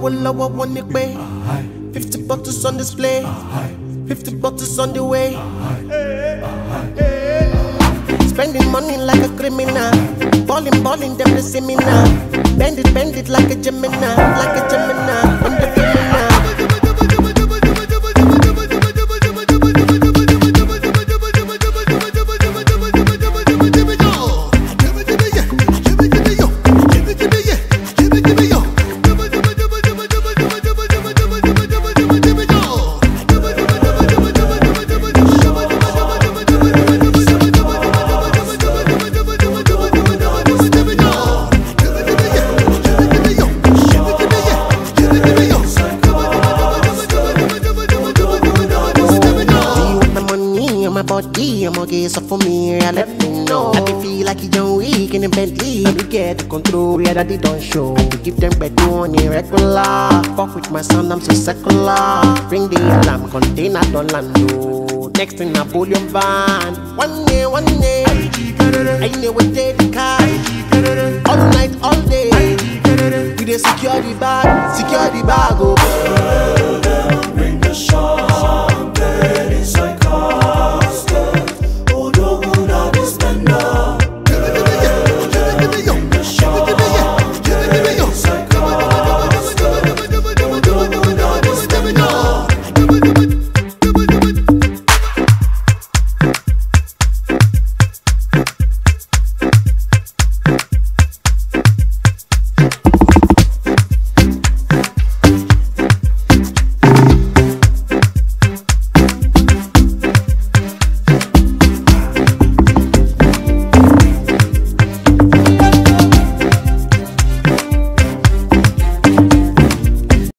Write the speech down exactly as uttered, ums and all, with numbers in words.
lower, lower, one it pay. Fifty bottles on display. Fifty bottles on the way. Spending money like a criminal. Balling, balling, them the seminar. Bend it, bend it like a Gemini, like a Gemini. I'm the femina. Body, I'm okay, so for me, I let me know. I can feel like you don't weak in the Bentley. We get the control, yeah, that they don't show. We give them bed on irregular. Fuck with my son, I'm so secular. Bring the alarm, container don't land. Oh. Next thing, I pull your van. One day, one day, I know what they the car. All night, all day. We dey secure the bag, secure the bag, oh.